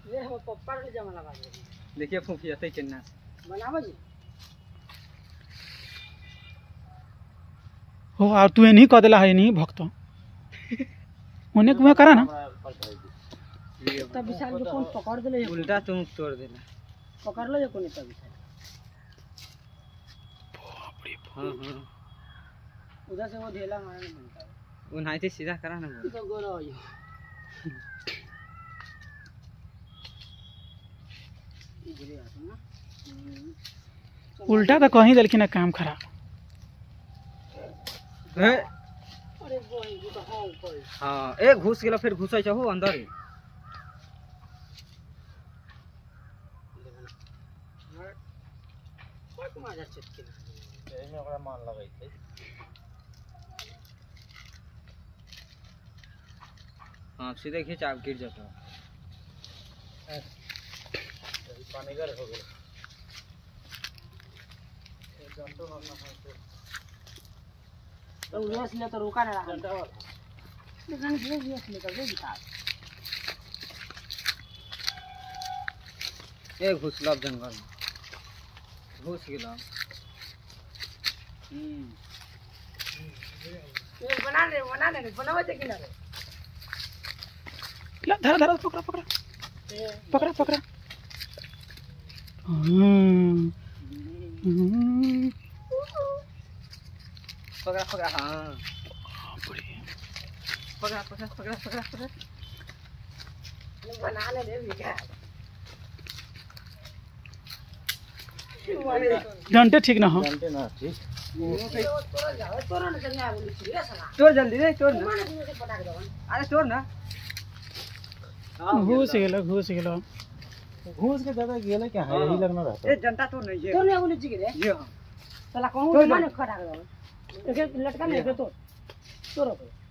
ये हम पप्पा रे जमा लगा दे। देखिए फूफियाते केना बनाबो जी हो आ तू नहीं कह देला है नहीं भक्त ओने कुआ करा ना तब विशाल जो कौन पकड़ देले उल्टा तुम तोड़ देना पकड़ लो ये कोनी तब विशाल हां हां उधर से वो ढेला मारने बनता है उन्हाई से सीधा करा ना तो गोरो ये इधर आते ना उल्टा तो कहीं देलखिन काम खराब है अरे वो तो हां ऊपर हां ए घुस गेला फिर घुसै छहो अंदर ही कोई मार चटके एही में ओकरा मान लगै छै हां सीधे खींच आप गिर जाता पानी गर हो गया जंतो ना तो रेस ले तो रुका ना रहा लेकिन रेस ले तो दिखा ए घुसला जंगल में घुस गेला ये बना ले बनावे दे किनारे ला धरा धरा पकड़ा पकड़ा पकड़ा पकड़ा पकड़ा पकड़ा हां बढ़िया पकड़ा पकड़ा पकड़ा पकड़ा पकड़ा बना ले दे बिका डंटे ठीक ना हो जानते ना ठीक तोरा ना चलना बोली रे साला तोड़ जल्दी रे तोड़ ना माने से पटाक दो अरे तोड़ ना घुस गेलो घुस के दादा गेले क्या है यही लगना रहता ए जनता तो नहीं है तो नहीं बोली जी रे ये हां साला कहूं माने खटाक दो एक लटका नहीं तो तोरो